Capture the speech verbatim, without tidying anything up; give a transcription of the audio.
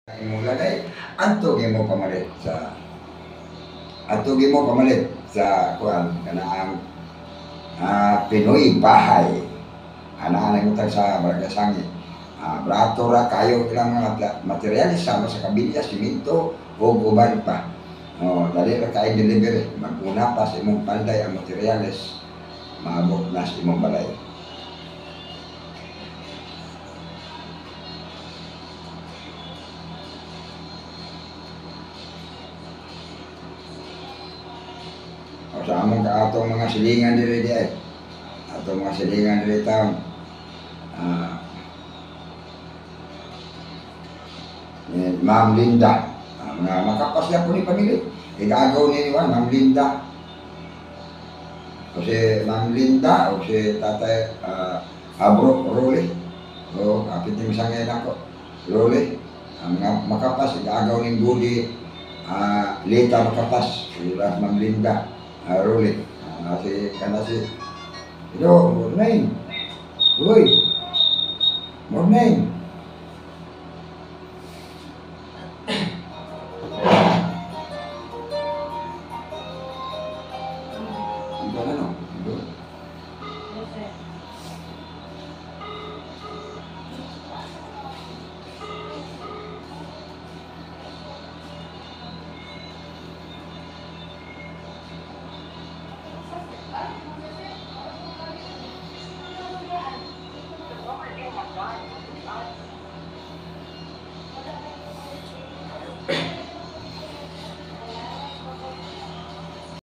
Imong lagay, adto mo pamalit sa adto mo pamalit sa kuan kanang ah, Pinoy bahay. Ana-ana mo sa Barangay Sangit. Ah, brato ra kayo ilang mga materyales sama sa kabilya, simento ug uban pa. Oh, dali ra kay delivery. Maguna pa sa imong panday ang materyales. Maabot na sa imong balay. O sa among kaatong mga silingan diri di ay. Atong mga silingan diri taon. Ah, ni Ma'am Linda. Ah, mga makapasya po ni pamilya. Igagaw ni Juan, Ma'am Linda. O si Ma'am Linda, o si Tatay uh, Abro Roli. O kapit ni misangay nako. Roli. Ang mga makapas, igagaw ni Budi uh, Lita Makapas. Si Ma'am Linda. Uh, Roli. Uh, si kana si Hello, morning. Uy. Morning.